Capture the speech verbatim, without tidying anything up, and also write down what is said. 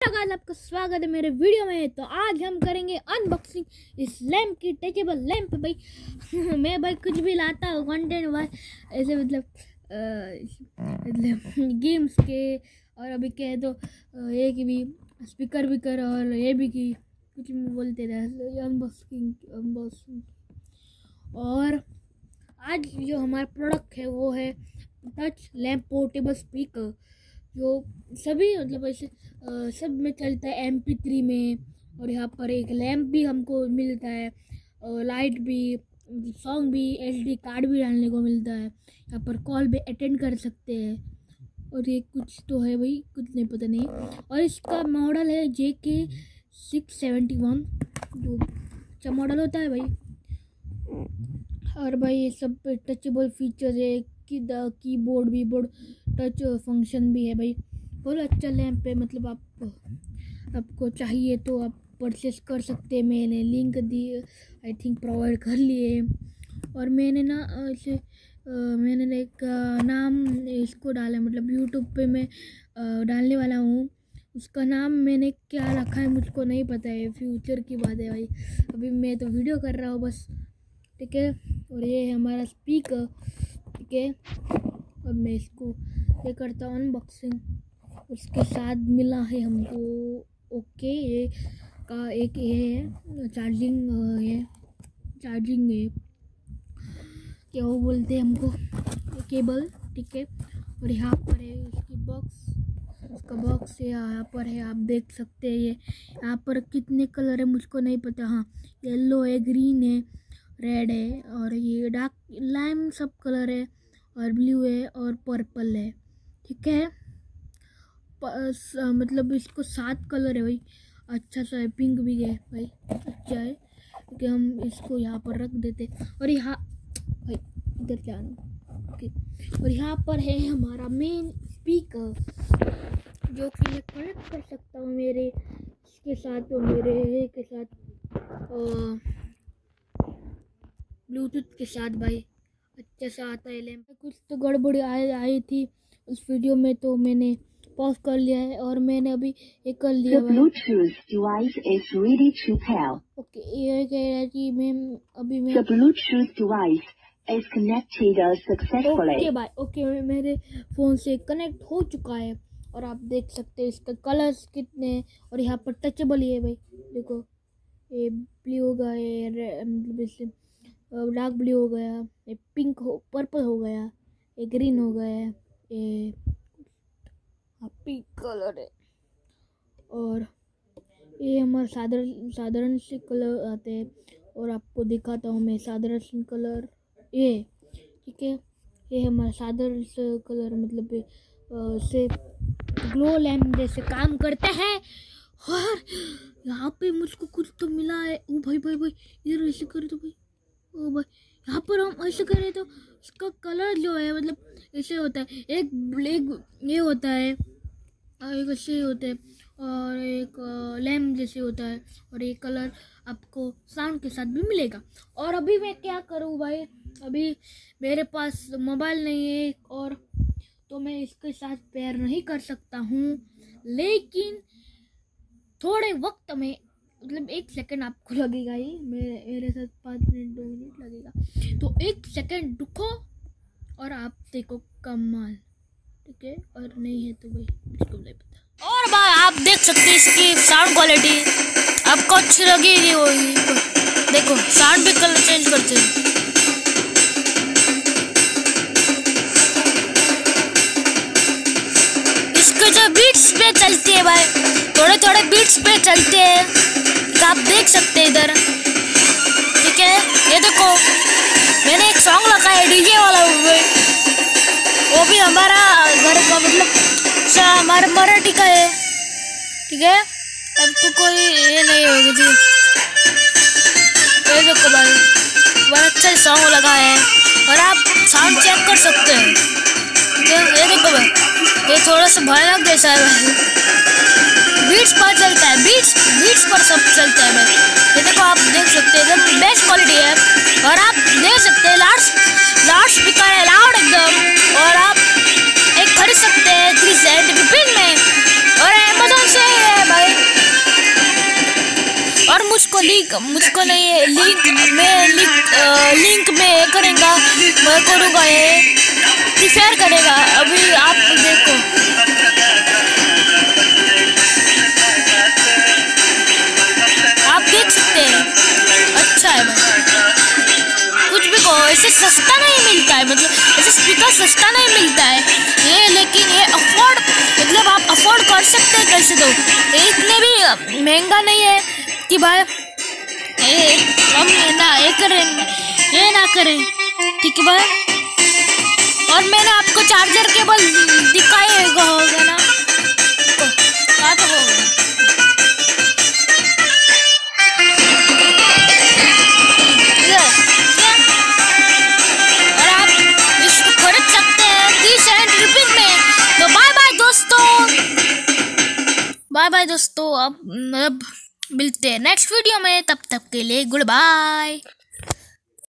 Guys, आपका स्वागत है मेरे वीडियो में। तो आज हम करेंगे अनबॉक्सिंग इस लैंप की, टचेबल लैंप। भाई मैं भाई कुछ भी लाता हूँ कंटेंट भाई ऐसे मतलब मतलब गेम्स के, और अभी कहे तो ये की भी स्पीकर विकर और ये भी की कुछ भी बोलते रहे अनबॉक्सिंग अनबॉक्सिंग। और आज जो हमारा प्रोडक्ट है वो है टच लैंप पोर्टेबल स्पीकर, जो सभी मतलब ऐसे सब में चलता है एम पी थ्री में। और यहाँ पर एक लैंप भी हमको मिलता है, लाइट भी, सॉन्ग भी, एच डी कार्ड भी डालने को मिलता है। यहाँ पर कॉल भी अटेंड कर सकते हैं। और ये कुछ तो है भाई, कुछ नहीं पता नहीं। और इसका मॉडल है जे के सिक्स सेवेंटी वन, जो अच्छा मॉडल होता है भाई। और भाई ये सब टचेबल फीचर है कि द कीबोर्ड वीबोर्ड टच फंक्शन भी है भाई। बहुत अच्छा लैंप है, मतलब आप आपको चाहिए तो आप परचेस कर सकते हैं। मैंने लिंक दी आई थिंक प्रोवाइड कर लिए। और मैंने ना ऐसे मैंने एक नाम इसको डाला, मतलब यूट्यूब पे मैं डालने वाला हूँ। उसका नाम मैंने क्या रखा है मुझको नहीं पता है, फ्यूचर की बात है भाई। अभी मैं तो वीडियो कर रहा हूँ बस, ठीक है। और ये है हमारा स्पीकर, ठीक है। अब मैं इसको ये करता हूँ अनबॉक्सिंग। उसके साथ मिला है हमको ओके ये का एक ये है चार्जिंग है चार्जिंग है क्या वो बोलते हैं हमको, केबल, ठीक है। और यहाँ पर है उसकी बॉक्स, उसका बॉक्स है यहाँ पर है, आप देख सकते हैं। ये यहाँ पर कितने कलर है मुझको नहीं पता। हाँ, येलो है, ग्रीन है, रेड है, और ये डार्क लाइम सब कलर है, और ब्लू है, और पर्पल है, ठीक है। मतलब इसको सात कलर है भाई, अच्छा सा है, पिंक भी है भाई, अच्छा है। क्योंकि हम इसको यहाँ पर रख देते। और यहाँ भाई इधर जाना, ओके। और यहाँ पर है हमारा मेन स्पीकर, जो कि मैं कनेक्ट कर सकता हूँ मेरे इसके साथ और मेरे के साथ ब्लूटूथ के साथ भाई। अच्छा सा आता है लैंप। कुछ तो गड़बड़ी आई आई थी उस वीडियो में, तो मैंने पॉज कर लिया है और मैंने अभी ये कर लिया है। Bluetooth device is ready to pair. Okay, ये कह रहा है कि मैं अभी मैं The Bluetooth device is connected successfully. Okay भाई, ओके मेरे फ़ोन से कनेक्ट हो चुका है। और आप देख सकते हैं इसका कलर्स कितने हैं। और यहाँ पर टचेबल ही है भाई, देखो ये ब्लू हो गया, ये मतलब इससे डार्क ब्लू हो गया, ये पिंक हो, पर्पल हो गया, ये ग्रीन हो गया, ये पिंक कलर है। और ये हमारे साधारण साधारण से कलर आते हैं। और आपको दिखाता हूँ मैं साधारण से कलर, ये ठीक है। ये हमारा साधारण से कलर मतलब आ, से ग्लो लैम्प जैसे काम करते हैं। और यहाँ पे मुझको कुछ तो मिला है। ओ भाई भाई भाई इधर ऐसे करे तो भाई, ओ भाई यहाँ पर हम ऐसे करें तो इसका कलर जो है मतलब ऐसे होता है, एक ब्लैक ये होता है, एक ऐसे होते हैं, और एक लैम्प जैसे होता है। और ये कलर आपको साउंड के साथ भी मिलेगा। और अभी मैं क्या करूँ भाई, अभी मेरे पास मोबाइल नहीं है, और तो मैं इसके साथ पेयर नहीं कर सकता हूँ। लेकिन थोड़े वक्त में, मतलब एक सेकंड आपको लगेगा, ही मेरे मेरे साथ पाँच मिनट दो मिनट लगेगा, तो एक सेकंड रुको और आप देखो कमाल, ठीक है। और नहीं है तो भाई मुझको नहीं पता। और भाई आप देख सकते हैं इसकी साउंड क्वालिटी आपको अच्छी लगेगी होगी। देखो साउंड भी कलर चेंज करते हैं। इसके जो बीट्स पे चलती है भाई, थोड़े थोड़े बीट्स पे चलते हैं, तो आप देख सकते हैं इधर, ठीक है। ये देखो मैंने एक सॉन्ग लगा है डीजे वाला, वो भी हमारा घर का मतलब हमारे मराठी का है, ठीक है। अब तो कोई ये नहीं होगी थी। ये देखो भाई बहुत अच्छा सॉन्ग लगा है, और आप साउंड चेक कर सकते हैं, ठीक है। ये देखो भाई ये थोड़ा सा भयानक जैसा है भाई, बीट्स पर चलता है, बीट्स बीट्स पर सब चलता है भाई। ये देखो आप देख सकते हैं एकदम बेस्ट क्वालिटी है। और आप देख सकते हैं लाउड लाउड स्पीकर है, लाउड एकदम। और आप एक खरीद सकते हैं थ्री सेवेंटी रुपीज में, और अमेजोन से है भाई। उसको लिंक मुझको नहीं है, लिंक मैं लिंक लिंक में करेगा, मैं करूँगा, ये शेयर करेगा। अभी आप देखो, आप देख सकते हैं, अच्छा है भाई। कुछ भी कहो, ऐसे सस्ता नहीं मिलता है, मतलब ऐसे स्पीकर सस्ता नहीं मिलता है ये, लेकिन ये अफोर्ड, मतलब आप अफोर्ड कर सकते हैं कैसे तो। ये इतने भी महंगा नहीं है कि भाई ये हम ना ये करें, ये ना करें, ठीक है भाई। और मैंने आपको चार्जर केबल दिखाए होगा ना, हाँ तो होगा। बाय बाय दोस्तों, अब अब मिलते हैं नेक्स्ट वीडियो में, तब तक के लिए गुड बाय।